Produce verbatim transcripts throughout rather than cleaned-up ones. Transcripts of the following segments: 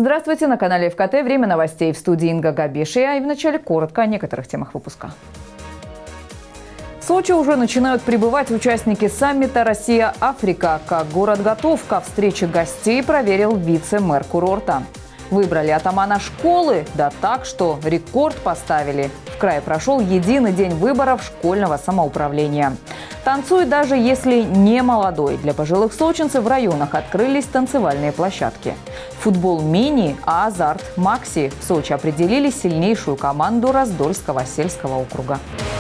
Здравствуйте, на канале эф ка тэ. Время новостей, в студии Инга Габишия. И вначале коротко о некоторых темах выпуска. В Сочи уже начинают прибывать участники саммита «Россия-Африка». Как город готов ко встрече гостей, проверил вице-мэр курорта. Выбрали атамана школы, да так, что рекорд поставили. В крае прошел единый день выборов школьного самоуправления. Танцуй даже если не молодой. Для пожилых сочинцев в районах открылись танцевальные площадки. Футбол мини, а азарт макси. В Сочи определили сильнейшую команду Раздольского сельского округа.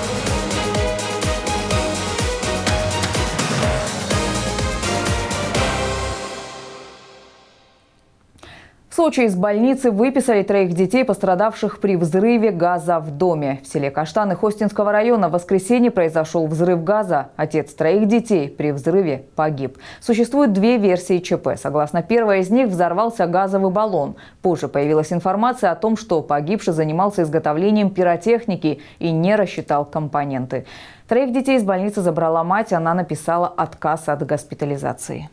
В Сочи из больницы выписали троих детей, пострадавших при взрыве газа в доме. В селе Каштаны Хостинского района в воскресенье произошел взрыв газа. Отец троих детей при взрыве погиб. Существует две версии ЧП. Согласно первой из них, взорвался газовый баллон. Позже появилась информация о том, что погибший занимался изготовлением пиротехники и не рассчитал компоненты. Троих детей из больницы забрала мать, она написала отказ от госпитализации.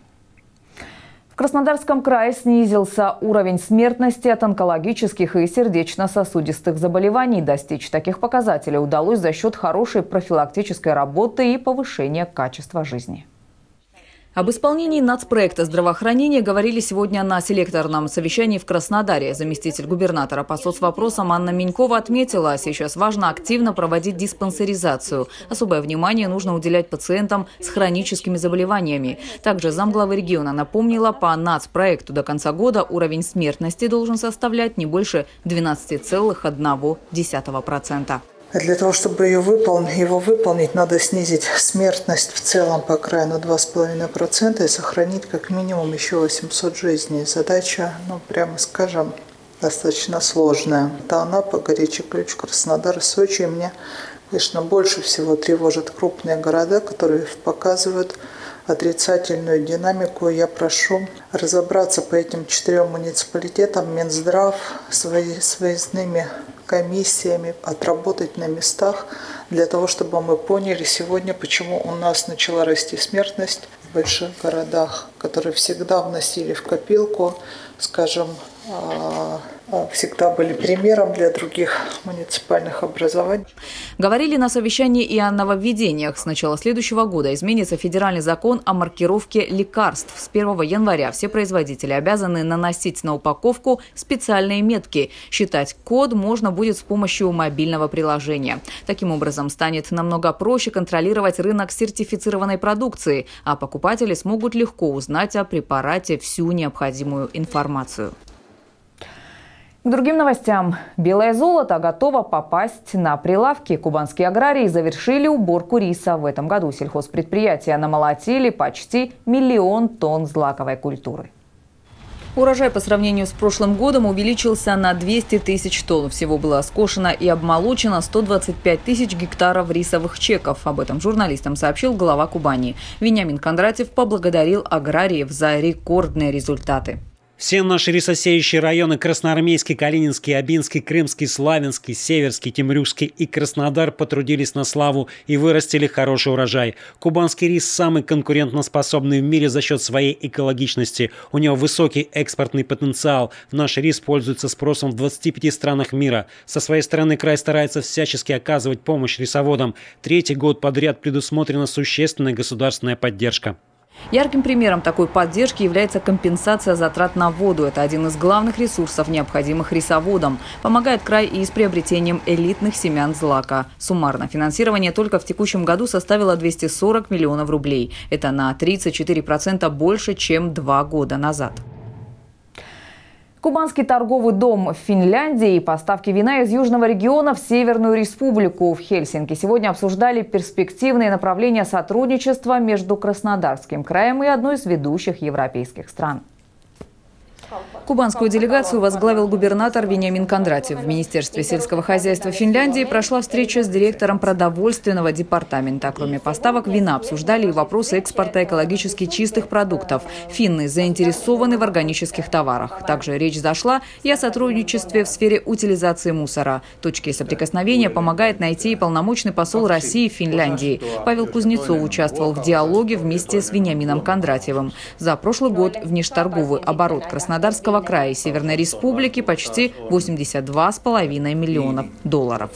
В Краснодарском крае снизился уровень смертности от онкологических и сердечно-сосудистых заболеваний. Достичь таких показателей удалось за счет хорошей профилактической работы и повышения качества жизни. Об исполнении нацпроекта здравоохранения говорили сегодня на селекторном совещании в Краснодаре. Заместитель губернатора по соцвопросам Анна Минькова отметила, сейчас важно активно проводить диспансеризацию. Особое внимание нужно уделять пациентам с хроническими заболеваниями. Также замглавы региона напомнила, по нацпроекту до конца года уровень смертности должен составлять не больше двенадцати целых одной десятой процента. Для того, чтобы ее выполнить, его выполнить, надо снизить смертность в целом по краю на два с половиной процента и сохранить как минимум еще восемьсот жизней. Задача, ну прямо скажем, достаточно сложная. Это Анапа, Горячий Ключ, Краснодар, Сочи. И мне, конечно, больше всего тревожат крупные города, которые показывают отрицательную динамику. Я прошу разобраться по этим четырем муниципалитетам, Минздрав, свои, с выездными комиссиями, отработать на местах, для того, чтобы мы поняли сегодня, почему у нас начала расти смертность в больших городах, которые всегда вносили в копилку, скажем, всегда были примером для других муниципальных образований. Говорили на совещании и о нововведениях. С начала следующего года изменится федеральный закон о маркировке лекарств. С первого января все производители обязаны наносить на упаковку специальные метки. Считать код можно будет с помощью мобильного приложения. Таким образом, станет намного проще контролировать рынок сертифицированной продукции, а покупатели смогут легко узнать о препарате всю необходимую информацию. К другим новостям. Белое золото готово попасть на прилавки. Кубанские аграрии завершили уборку риса. В этом году сельхозпредприятия намолотили почти миллион тонн злаковой культуры. Урожай по сравнению с прошлым годом увеличился на двести тысяч тонн. Всего было скошено и обмолочено сто двадцать пять тысяч гектаров рисовых чеков. Об этом журналистам сообщил глава Кубани. Вениамин Кондратьев поблагодарил аграриев за рекордные результаты. Все наши рисосеющие районы – Красноармейский, Калининский, Абинский, Крымский, Славянский, Северский, Темрюкский и Краснодар – потрудились на славу и вырастили хороший урожай. Кубанский рис самый конкурентоспособный в мире за счет своей экологичности. У него высокий экспортный потенциал. Наш рис пользуется спросом в двадцати пяти странах мира. Со своей стороны край старается всячески оказывать помощь рисоводам. Третий год подряд предусмотрена существенная государственная поддержка. Ярким примером такой поддержки является компенсация затрат на воду. Это один из главных ресурсов, необходимых рисоводам. Помогает край и с приобретением элитных семян злака. Суммарно финансирование только в текущем году составило двести сорок миллионов рублей. Это на тридцать четыре процента больше, чем два года назад. Кубанский торговый дом в Финляндии и поставки вина из южного региона в Северную Республику. В Хельсинки сегодня обсуждали перспективные направления сотрудничества между Краснодарским краем и одной из ведущих европейских стран. Кубанскую делегацию возглавил губернатор Вениамин Кондратьев. В Министерстве сельского хозяйства Финляндии прошла встреча с директором продовольственного департамента. Кроме поставок вина, обсуждали и вопросы экспорта экологически чистых продуктов. Финны заинтересованы в органических товарах. Также речь зашла и о сотрудничестве в сфере утилизации мусора. Точки соприкосновения помогает найти и полномочный посол России в Финляндии. Павел Кузнецов участвовал в диалоге вместе с Вениамином Кондратьевым. За прошлый год внешторговый оборот Краснодарского Краснодарского края и Северной Республики почти восемьдесят два с половиной миллиона долларов.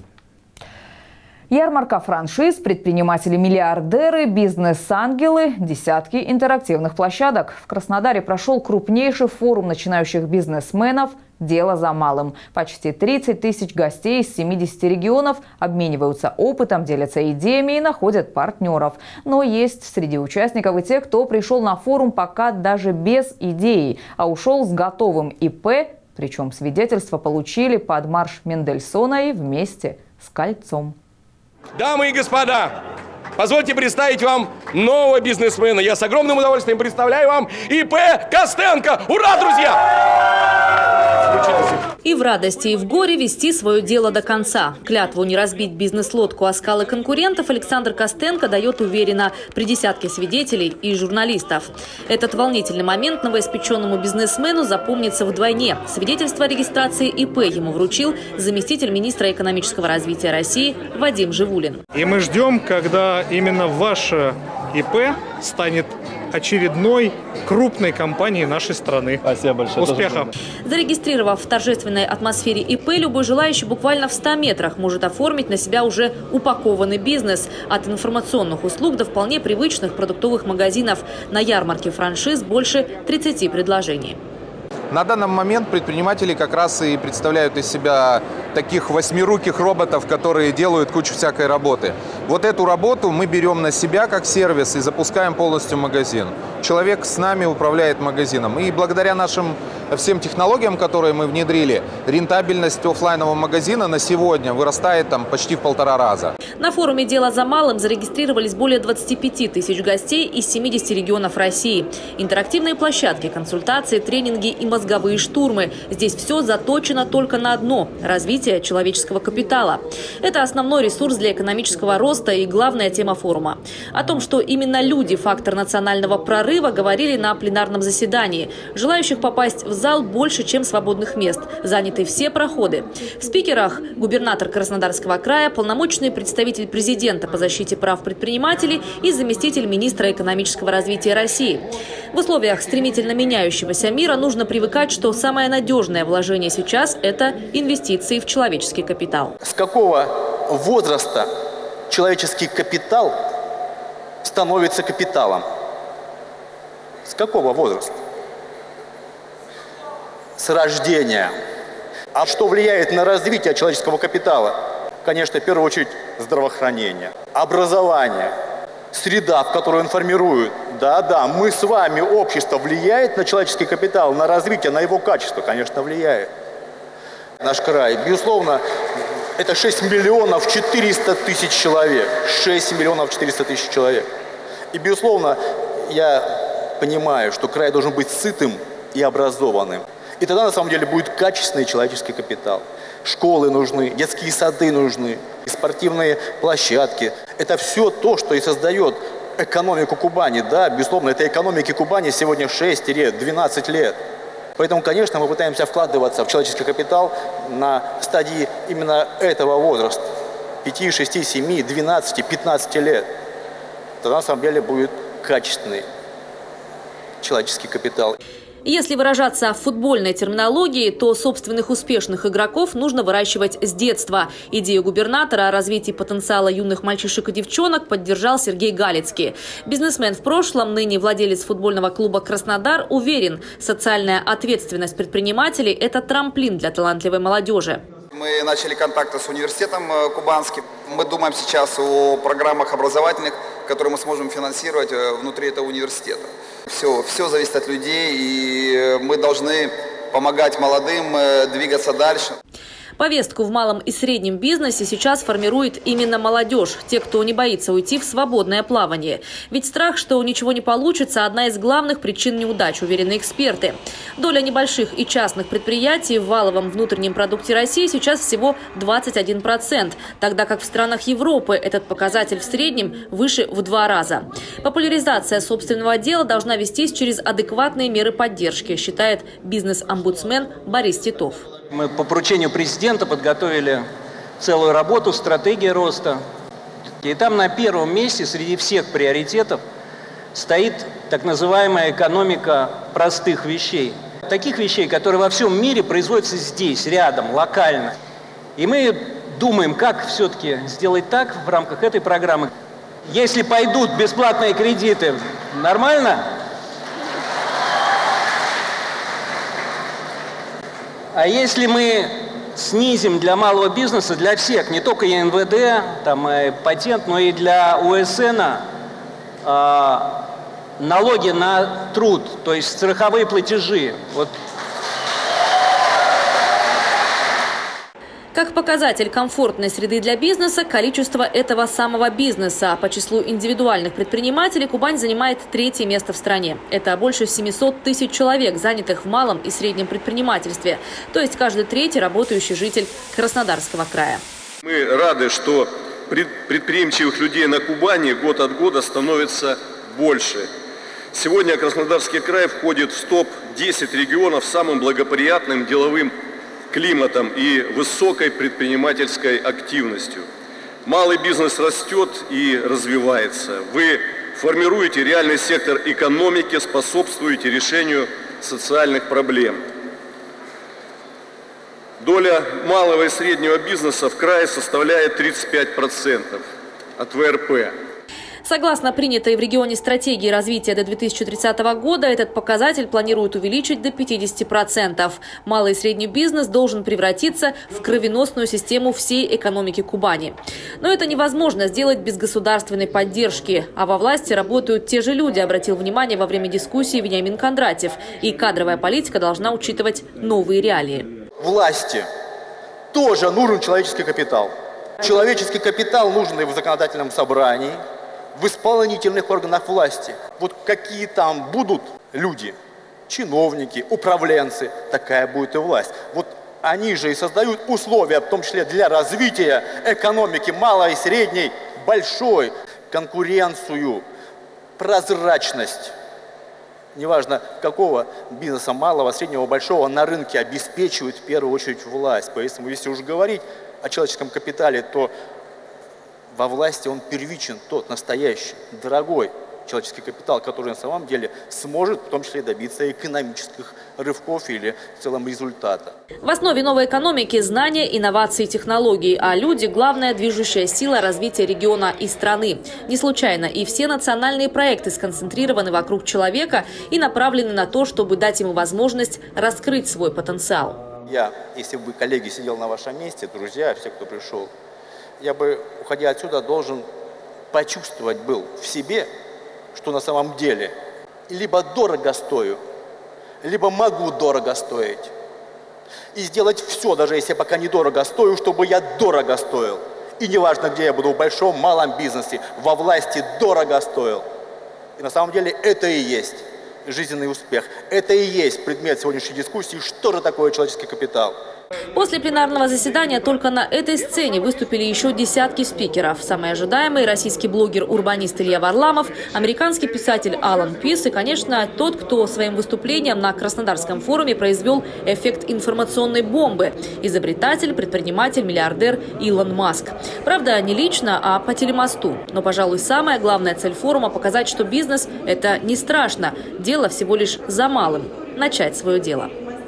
Ярмарка франшиз, предприниматели-миллиардеры, бизнес-ангелы, десятки интерактивных площадок. В Краснодаре прошел крупнейший форум начинающих бизнесменов «Дело за малым». Почти тридцать тысяч гостей из семидесяти регионов обмениваются опытом, делятся идеями и находят партнеров. Но есть среди участников и те, кто пришел на форум пока даже без идеи, а ушел с готовым ИП, причем свидетельство получили под марш Мендельсона и вместе с кольцом. Дамы и господа, позвольте представить вам нового бизнесмена. Я с огромным удовольствием представляю вам ИП Костенко. Ура, друзья! И в радости, и в горе вести свое дело до конца. Клятву не разбить бизнес-лодку о скалы конкурентов Александр Костенко дает уверенно при десятке свидетелей и журналистов. Этот волнительный момент новоиспеченному бизнесмену запомнится вдвойне. Свидетельство о регистрации ИП ему вручил заместитель министра экономического развития России Вадим Живулин. И мы ждем, когда именно ваше ИП станет очередной крупной компанией нашей страны. Спасибо большое. Успехов! Зарегистрировав в торжественной атмосфере ИП, любой желающий буквально в ста метрах может оформить на себя уже упакованный бизнес. От информационных услуг до вполне привычных продуктовых магазинов. На ярмарке франшиз больше тридцати предложений. На данный момент предприниматели как раз и представляют из себя таких восьмируких роботов, которые делают кучу всякой работы. Вот эту работу мы берем на себя как сервис и запускаем полностью магазин. Человек с нами управляет магазином. И благодаря нашим всем технологиям, которые мы внедрили, рентабельность офлайнового магазина на сегодня вырастает там почти в полтора раза. На форуме «Дело за малым» зарегистрировались более двадцати пяти тысяч гостей из семидесяти регионов России. Интерактивные площадки, консультации, тренинги и мозговые штурмы. Здесь все заточено только на одно – развитие человеческого капитала. Это основной ресурс для экономического роста и главная тема форума. О том, что именно люди – фактор национального прорыва, говорили на пленарном заседании. Желающих попасть в зал больше, чем свободных мест. Заняты все проходы. В спикерах – губернатор Краснодарского края, полномочный представитель президента по защите прав предпринимателей и заместитель министра экономического развития России. В условиях стремительно меняющегося мира нужно привыкать, что самое надежное вложение сейчас – это инвестиции в человеческий капитал. С какого возраста человеческий капитал становится капиталом? С какого возраста? С рождения. А что влияет на развитие человеческого капитала? Конечно, в первую очередь здравоохранение, образование, среда, в которую он формирует. Да-да, мы с вами, общество, влияет на человеческий капитал, на развитие, на его качество? Конечно, влияет. Наш край, безусловно, это шесть миллионов четыреста тысяч человек. шесть миллионов четыреста тысяч человек. И, безусловно, я понимаю, что край должен быть сытым и образованным. И тогда, на самом деле, будет качественный человеческий капитал. Школы нужны, детские сады нужны, спортивные площадки. Это все то, что и создает экономику Кубани. Да, безусловно, этой экономике Кубани сегодня шесть-двенадцать лет. Поэтому, конечно, мы пытаемся вкладываться в человеческий капитал на стадии именно этого возраста. пяти, шести, семи, двенадцати, пятнадцати лет. Тогда, на самом деле, будет качественный человеческий капитал. Если выражаться в футбольной терминологии, то собственных успешных игроков нужно выращивать с детства. Идею губернатора о развитии потенциала юных мальчишек и девчонок поддержал Сергей Галицкий. Бизнесмен в прошлом, ныне владелец футбольного клуба «Краснодар», уверен, социальная ответственность предпринимателей – это трамплин для талантливой молодежи. Мы начали контакты с университетом кубанским. Мы думаем сейчас о программах образовательных, которые мы сможем финансировать внутри этого университета. Все, все зависит от людей, и мы должны помогать молодым двигаться дальше. Повестку в малом и среднем бизнесе сейчас формирует именно молодежь, те, кто не боится уйти в свободное плавание. Ведь страх, что ничего не получится – одна из главных причин неудач, уверены эксперты. Доля небольших и частных предприятий в валовом внутреннем продукте России сейчас всего двадцать один процент, тогда как в странах Европы этот показатель в среднем выше в два раза. Популяризация собственного дела должна вестись через адекватные меры поддержки, считает бизнес-омбудсмен Борис Титов. Мы по поручению президента подготовили целую работу «Стратегия роста». И там на первом месте среди всех приоритетов стоит так называемая экономика простых вещей. таких вещей, которые во всем мире производятся здесь, рядом, локально. И мы думаем, как все-таки сделать так в рамках этой программы. Если пойдут бесплатные кредиты, нормально? А если мы снизим для малого бизнеса, для всех, не только и эн вэ дэ, там, и патент, но и для у эс эн, э, налоги на труд, то есть страховые платежи. Вот. Как показатель комфортной среды для бизнеса, количество этого самого бизнеса. По числу индивидуальных предпринимателей Кубань занимает третье место в стране. Это больше семисот тысяч человек, занятых в малом и среднем предпринимательстве. То есть каждый третий работающий житель Краснодарского края. Мы рады, что предприимчивых людей на Кубани год от года становится больше. Сегодня Краснодарский край входит в топ десять регионов с самым благоприятным деловым климатом и высокой предпринимательской активностью. Малый бизнес растет и развивается. Вы формируете реальный сектор экономики, способствуете решению социальных проблем. Доля малого и среднего бизнеса в крае составляет тридцать пять процентов от вэ эр пэ. Согласно принятой в регионе стратегии развития до две тысячи тридцатого года, этот показатель планируют увеличить до пятидесяти процентов. Малый и средний бизнес должен превратиться в кровеносную систему всей экономики Кубани. Но это невозможно сделать без государственной поддержки. А во власти работают те же люди, обратил внимание во время дискуссии Вениамин Кондратьев. И кадровая политика должна учитывать новые реалии. Власти тоже нужен человеческий капитал. Человеческий капитал нужен и в законодательном собрании, в исполнительных органах власти. Вот какие там будут люди, чиновники, управленцы, такая будет и власть. Вот они же и создают условия, в том числе для развития экономики малой, средней, большой, конкуренцию, прозрачность. Неважно какого бизнеса, малого, среднего, большого, на рынке обеспечивает в первую очередь власть. Поэтому если уже говорить о человеческом капитале, то во власти он первичен, тот настоящий, дорогой человеческий капитал, который на самом деле сможет в том числе добиться экономических рывков или в целом результата. В основе новой экономики – знания, инновации, технологии, а люди – главная движущая сила развития региона и страны. Не случайно и все национальные проекты сконцентрированы вокруг человека и направлены на то, чтобы дать ему возможность раскрыть свой потенциал. Я, если бы коллеги сидел на вашем месте, друзья, все, кто пришел, я бы, уходя отсюда, должен почувствовать был в себе, что на самом деле либо дорого стою, либо могу дорого стоить. И сделать все, даже если я пока не дорого стою, чтобы я дорого стоил. И неважно, где я буду, в большом, малом бизнесе, во власти дорого стоил. И на самом деле это и есть жизненный успех. Это и есть предмет сегодняшней дискуссии, что же такое человеческий капитал. После пленарного заседания только на этой сцене выступили еще десятки спикеров. Самый ожидаемый – российский блогер-урбанист Илья Варламов, американский писатель Алан Пис и, конечно, тот, кто своим выступлением на Краснодарском форуме произвел эффект информационной бомбы – изобретатель, предприниматель, миллиардер Илон Маск. Правда, не лично, а по телемосту. Но, пожалуй, самая главная цель форума – показать, что бизнес – это не страшно. Дело всего лишь за малым – начать свое дело.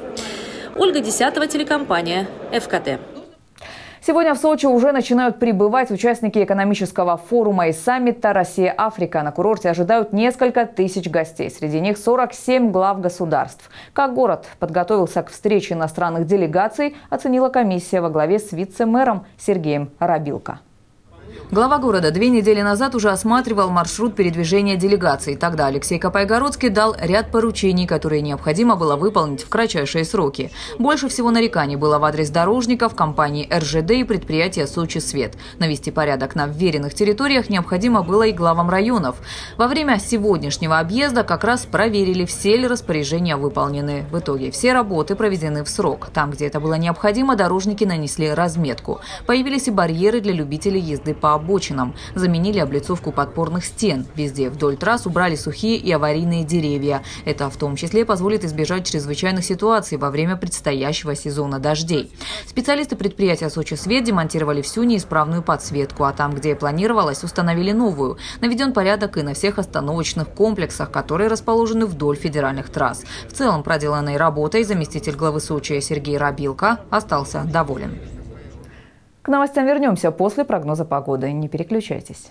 Ольга Десятова, телекомпания эф ка тэ. Сегодня в Сочи уже начинают прибывать участники экономического форума и саммита «Россия-Африка». На курорте ожидают несколько тысяч гостей. Среди них сорок семь глав государств. Как город подготовился к встрече иностранных делегаций, оценила комиссия во главе с вице-мэром Сергеем Рабилко. Глава города две недели назад уже осматривал маршрут передвижения делегаций. Тогда Алексей Копайгородский дал ряд поручений, которые необходимо было выполнить в кратчайшие сроки. Больше всего нареканий было в адрес дорожников, компании эр жэ дэ и предприятия «Сочи Свет». Навести порядок на вверенных территориях необходимо было и главам районов. Во время сегодняшнего объезда как раз проверили, все ли распоряжения выполнены. В итоге все работы проведены в срок. Там, где это было необходимо, дорожники нанесли разметку. Появились и барьеры для любителей езды по по обочинам, заменили облицовку подпорных стен. Везде вдоль трасс убрали сухие и аварийные деревья. Это в том числе позволит избежать чрезвычайных ситуаций во время предстоящего сезона дождей. Специалисты предприятия «Сочи Свет» демонтировали всю неисправную подсветку, а там, где планировалось, установили новую. Наведен порядок и на всех остановочных комплексах, которые расположены вдоль федеральных трасс. В целом проделанной работой заместитель главы Сочи Сергей Рабилко остался доволен. К новостям вернемся после прогноза погоды. Не переключайтесь.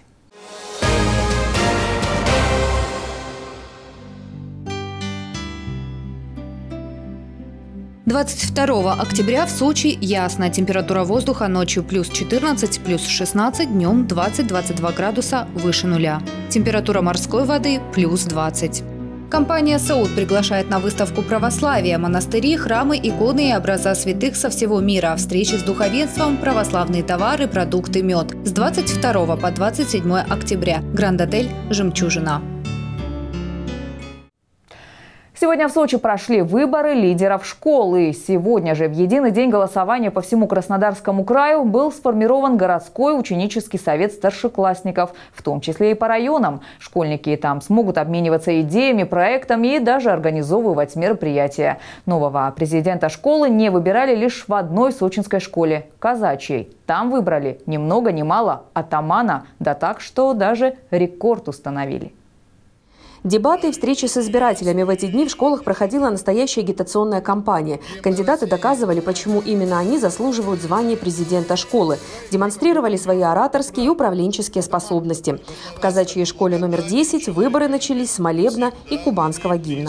двадцать второго октября в Сочи ясно. Температура воздуха ночью плюс четырнадцать, плюс шестнадцать, днем двадцать-двадцать два градуса выше нуля. Температура морской воды плюс двадцать. Компания «Саут» приглашает на выставку православия, монастыри, храмы, иконы и образа святых со всего мира, встречи с духовенством, православные товары, продукты, мед. С двадцать второго по двадцать седьмое октября. Гранд-отель «Жемчужина». Сегодня в Сочи прошли выборы лидеров школы. Сегодня же в единый день голосования по всему Краснодарскому краю был сформирован городской ученический совет старшеклассников, в том числе и по районам. Школьники там смогут обмениваться идеями, проектами и даже организовывать мероприятия. Нового президента школы не выбирали лишь в одной сочинской школе – казачьей. Там выбрали ни много ни мало атамана, да так, что даже рекорд установили. Дебаты и встречи с избирателями в эти дни в школах проходила настоящая агитационная кампания. Кандидаты доказывали, почему именно они заслуживают звания президента школы. Демонстрировали свои ораторские и управленческие способности. В казачьей школе номер десять выборы начались с молебна и кубанского гимна.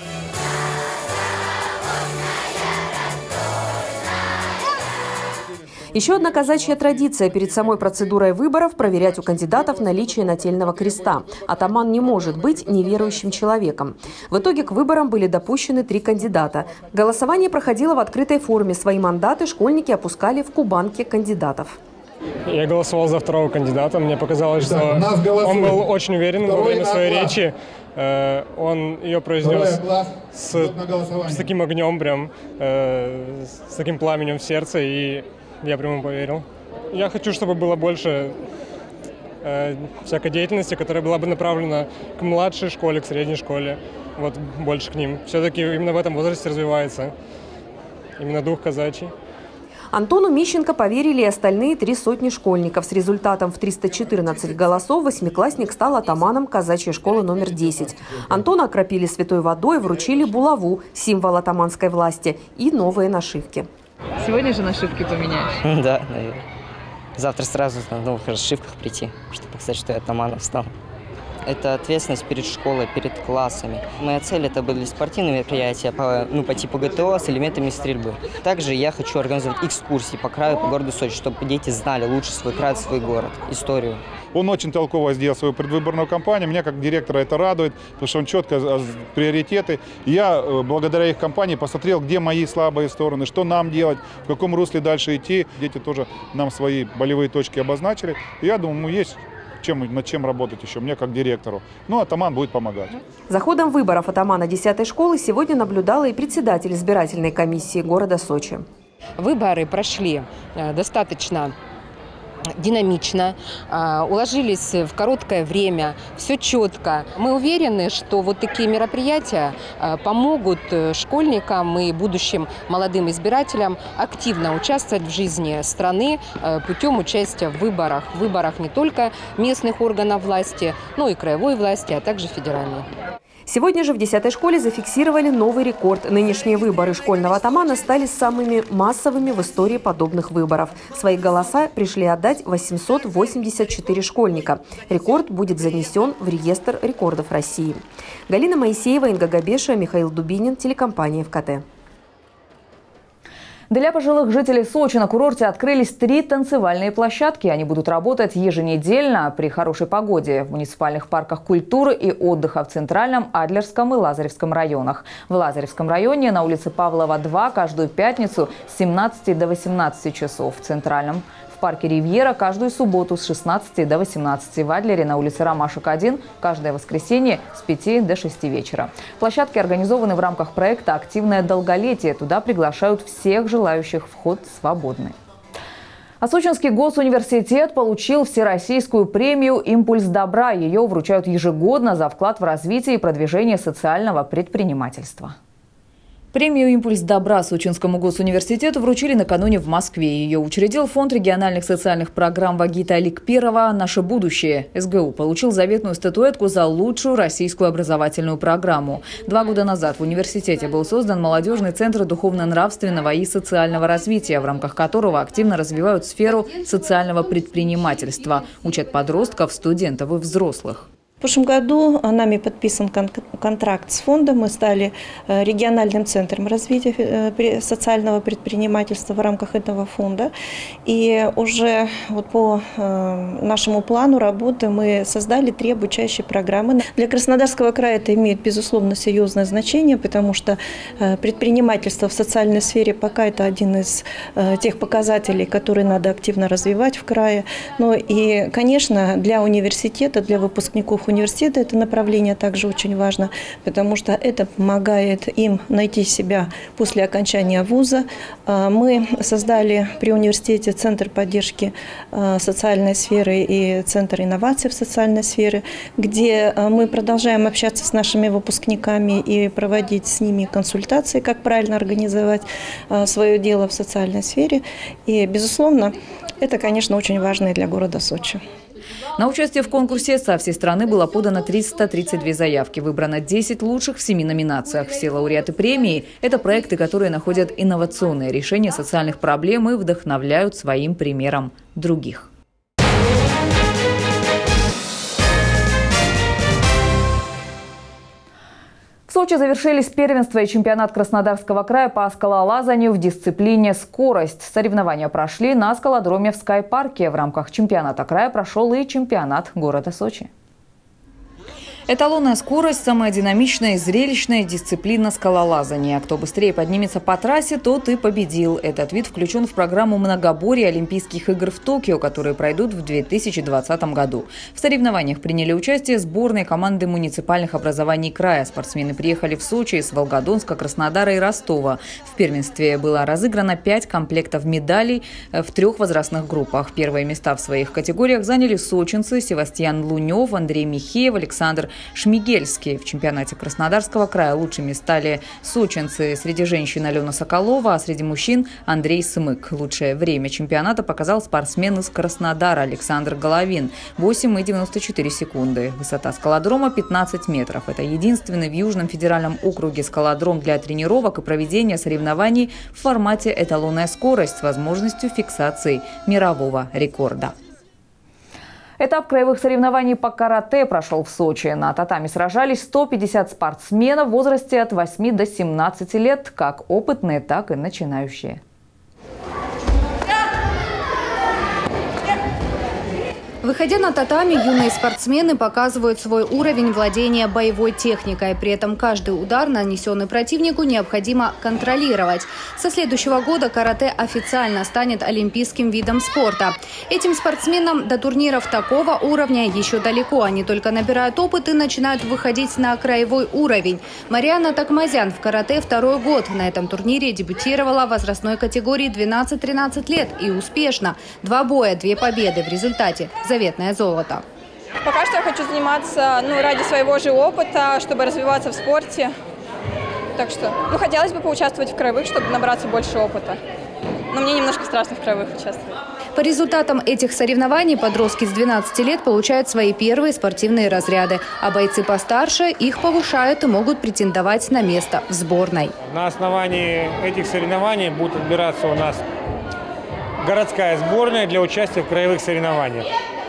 Еще одна казачья традиция перед самой процедурой выборов – проверять у кандидатов наличие нательного креста. Атаман не может быть неверующим человеком. В итоге к выборам были допущены три кандидата. Голосование проходило в открытой форме. Свои мандаты школьники опускали в кубанке кандидатов. Я голосовал за второго кандидата. Мне показалось, что он был очень уверен во время своей речи. Он ее произнес с, с таким огнем, прям, с таким пламенем в сердце, и я прямо поверил. Я хочу, чтобы было больше э, всякой деятельности, которая была бы направлена к младшей школе, к средней школе, вот больше к ним. Все-таки именно в этом возрасте развивается именно дух казачий. Антону Мищенко поверили и остальные три сотни школьников. С результатом в триста четырнадцать голосов восьмиклассник стал атаманом казачьей школы номер десять. Антона окропили святой водой, вручили булаву, символ атаманской власти, и новые нашивки. Сегодня же нашивки поменяешь? Да, наверное. Завтра сразу на новых расшивках прийти, чтобы показать, что я атаманом стал. Это ответственность перед школой, перед классами. Моя цель – это были спортивные мероприятия по, ну, по типу ГТО с элементами стрельбы. Также я хочу организовать экскурсии по краю, по городу Сочи, чтобы дети знали лучше свой край, свой город, историю. Он очень толково сделал свою предвыборную кампанию. Меня как директора это радует, потому что он четко приоритеты. Я благодаря их кампании посмотрел, где мои слабые стороны, что нам делать, в каком русле дальше идти. Дети тоже нам свои болевые точки обозначили. И я думаю, ну, есть чем, над чем работать еще, мне как директору. Ну, атаман будет помогать. За ходом выборов атамана десятой школы сегодня наблюдала и председатель избирательной комиссии города Сочи. Выборы прошли достаточно динамично, уложились в короткое время, все четко. Мы уверены, что вот такие мероприятия помогут школьникам и будущим молодым избирателям активно участвовать в жизни страны путем участия в выборах. В выборах не только местных органов власти, но и краевой власти, а также федеральной. Сегодня же в десятой школе зафиксировали новый рекорд. Нынешние выборы школьного атамана стали самыми массовыми в истории подобных выборов. Свои голоса пришли отдать восемьсот восемьдесят четыре школьника. Рекорд будет занесен в реестр рекордов России. Галина Моисеева, Инга Габеша, Михаил Дубинин, телекомпания эф ка тэ. Для пожилых жителей Сочи на курорте открылись три танцевальные площадки. Они будут работать еженедельно при хорошей погоде в муниципальных парках культуры и отдыха в Центральном, Адлерском и Лазаревском районах. В Лазаревском районе на улице Павлова, два каждую пятницу с семнадцати до восемнадцати часов. В Центральном в парке Ривьера каждую субботу с шестнадцати до восемнадцати. В Адлере на улице Ромашек один каждое воскресенье с пяти до шести вечера. Площадки организованы в рамках проекта «Активное долголетие». Туда приглашают всех желающих, вход свободный. А Сочинский госуниверситет получил всероссийскую премию «Импульс добра». Ее вручают ежегодно за вклад в развитие и продвижение социального предпринимательства. Премию «Импульс добра» Сочинскому госуниверситету вручили накануне в Москве. Ее учредил Фонд региональных социальных программ Вагита Аликперова «Наше будущее». СГУ получил заветную статуэтку за лучшую российскую образовательную программу. Два года назад в университете был создан молодежный центр духовно-нравственного и социального развития, в рамках которого активно развивают сферу социального предпринимательства, учат подростков, студентов и взрослых. В прошлом году нами подписан контракт с фондом. Мы стали региональным центром развития социального предпринимательства в рамках этого фонда. И уже вот по нашему плану работы мы создали три обучающие программы. Для Краснодарского края это имеет, безусловно, серьезное значение, потому что предпринимательство в социальной сфере пока это один из тех показателей, которые надо активно развивать в крае. Но и, конечно, для университета, для выпускников университета это направление также очень важно, потому что это помогает им найти себя после окончания вуза. Мы создали при университете Центр поддержки социальной сферы и Центр инноваций в социальной сфере, где мы продолжаем общаться с нашими выпускниками и проводить с ними консультации, как правильно организовать свое дело в социальной сфере. И, безусловно, это, конечно, очень важно и для города Сочи. На участие в конкурсе со всей страны было подано триста тридцать две заявки. Выбрано десять лучших в семи номинациях. Все лауреаты премии – это проекты, которые находят инновационные решения социальных проблем и вдохновляют своим примером других. В Сочи завершились первенство и чемпионат Краснодарского края по скалолазанию в дисциплине «Скорость». Соревнования прошли на скалодроме в Скай-парке. В рамках чемпионата края прошел и чемпионат города Сочи. Эталонная скорость – самая динамичная и зрелищная дисциплина скалолазания. Кто быстрее поднимется по трассе, тот и победил. Этот вид включен в программу многоборья Олимпийских игр в Токио, которые пройдут в две тысячи двадцатом году. В соревнованиях приняли участие сборные команды муниципальных образований края. Спортсмены приехали в Сочи из Волгодонска, Краснодара и Ростова. В первенстве было разыграно пять комплектов медалей в трех возрастных группах. Первые места в своих категориях заняли сочинцы Севастьян Лунев, Андрей Михеев, Александр Шмигельский. В чемпионате Краснодарского края лучшими стали сочинцы. Среди женщин Алена Соколова, а среди мужчин Андрей Смык. Лучшее время чемпионата показал спортсмен из Краснодара Александр Головин – восемь и девяносто четыре секунды. Высота скалодрома – пятнадцать метров. Это единственный в Южном федеральном округе скалодром для тренировок и проведения соревнований в формате «Эталонная скорость» с возможностью фиксации мирового рекорда. Этап краевых соревнований по карате прошел в Сочи. На татами сражались сто пятьдесят спортсменов в возрасте от восьми до семнадцати лет, как опытные, так и начинающие. Выходя на татами, юные спортсмены показывают свой уровень владения боевой техникой. При этом каждый удар, нанесенный противнику, необходимо контролировать. Со следующего года карате официально станет олимпийским видом спорта. Этим спортсменам до турниров такого уровня еще далеко. Они только набирают опыт и начинают выходить на краевой уровень. Марианна Такмазян в карате второй год. На этом турнире дебютировала в возрастной категории двенадцать-тринадцать лет. И успешно. Два боя, две победы. В результате заветное золото. Пока что я хочу заниматься ну, ради своего же опыта, чтобы развиваться в спорте. Так что ну, хотелось бы поучаствовать в краевых, чтобы набраться больше опыта. Но мне немножко страшно в краевых участвовать. По результатам этих соревнований подростки с двенадцати лет получают свои первые спортивные разряды, а бойцы постарше их повышают и могут претендовать на место в сборной. На основании этих соревнований будет отбираться у нас городская сборная для участия в краевых соревнованиях.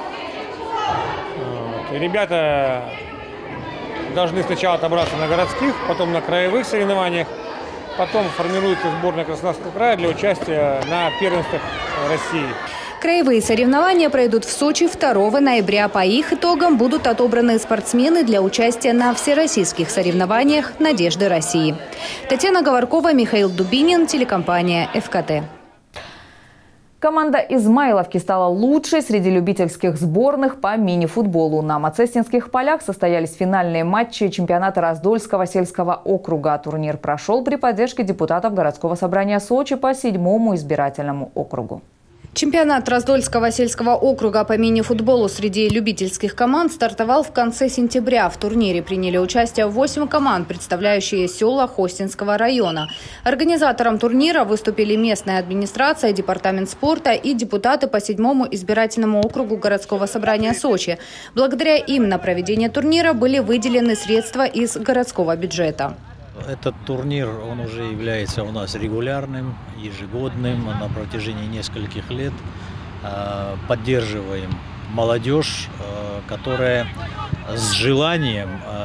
Ребята должны сначала отобраться на городских, потом на краевых соревнованиях. Потом формируется сборная Краснодарского края для участия на первенствах России. Краевые соревнования пройдут в Сочи второго ноября. По их итогам будут отобраны спортсмены для участия на всероссийских соревнованиях «Надежды России». Татьяна Говоркова, Михаил Дубинин, телекомпания эф ка тэ. Команда Измайловки стала лучшей среди любительских сборных по мини-футболу. На Мацестинских полях состоялись финальные матчи чемпионата Раздольского сельского округа. Турнир прошел при поддержке депутатов городского собрания Сочи по седьмому избирательному округу. Чемпионат Раздольского сельского округа по мини-футболу среди любительских команд стартовал в конце сентября. В турнире приняли участие восемь команд, представляющие села Хостинского района. Организатором турнира выступили местная администрация, департамент спорта и депутаты по седьмому избирательному округу городского собрания Сочи. Благодаря им на проведение турнира были выделены средства из городского бюджета. Этот турнир, он уже является у нас регулярным, ежегодным, на протяжении нескольких лет. Поддерживаем молодежь, которая с желанием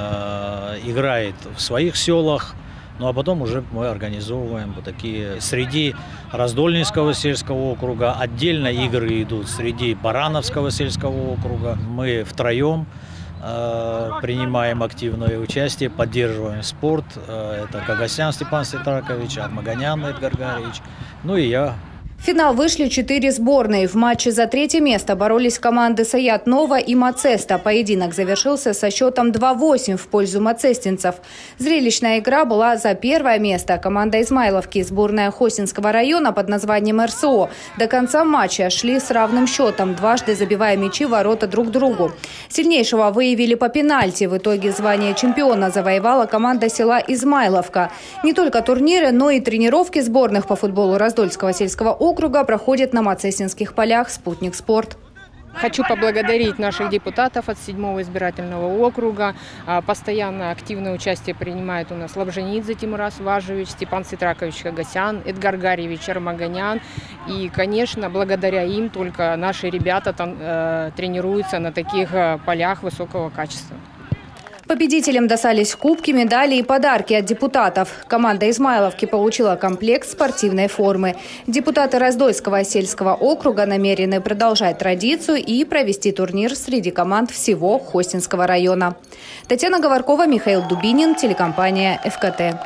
играет в своих селах, ну а потом уже мы организовываем вот такие среди Раздольнического сельского округа, отдельно игры идут среди Барановского сельского округа. Мы втроем принимаем активное участие, поддерживаем спорт. Это Кагасян Степан Сетракович, Армаганян Эдгар Гаревич, ну и я. В финал вышли четыре сборные. В матче за третье место боролись команды Саят Нова и Мацеста. Поединок завершился со счетом два-восемь в пользу мацестинцев. Зрелищная игра была за первое место. Команда Измайловки, сборная Хостинского района под названием эр эс о, до конца матча шли с равным счетом, дважды забивая мячи в ворота друг другу. Сильнейшего выявили по пенальти. В итоге звание чемпиона завоевала команда села Измайловка. Не только турниры, но и тренировки сборных по футболу Раздольского сельского округа округа проходит на Мацестинских полях «Спутник Спорт». Хочу поблагодарить наших депутатов от седьмого избирательного округа. Постоянно активное участие принимает у нас Лабжанидзе Тимурас Важевич, Степан Сетракович Кагасян, Эдгар Гаревич Армаганян. И, конечно, благодаря им только наши ребята там, э, тренируются на таких полях высокого качества. Победителям достались кубки, медали и подарки от депутатов. Команда Измайловки получила комплект спортивной формы. Депутаты Раздольского сельского округа намерены продолжать традицию и провести турнир среди команд всего Хостинского района. Татьяна Говоркова, Михаил Дубинин, телекомпания эф ка тэ.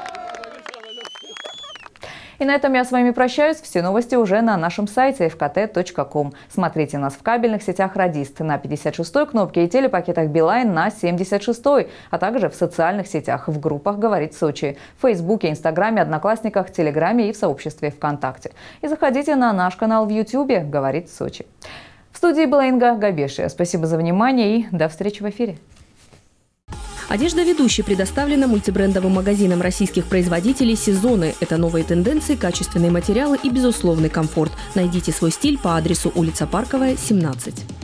И на этом я с вами прощаюсь. Все новости уже на нашем сайте эф ка тэ точка ком. Смотрите нас в кабельных сетях «Радист» на пятьдесят шестой кнопке и телепакетах «Билайн» на семьдесят шестой, а также в социальных сетях в группах «Говорит Сочи», в Фейсбуке, Инстаграме, Одноклассниках, Телеграме и в сообществе ВКонтакте. И заходите на наш канал в Ютьюбе «Говорит Сочи». В студии была Инга Габешия. Спасибо за внимание и до встречи в эфире. Одежда ведущей предоставлена мультибрендовым магазином российских производителей «Сезоны». Это новые тенденции, качественные материалы и безусловный комфорт. Найдите свой стиль по адресу улица Парковая, семнадцать.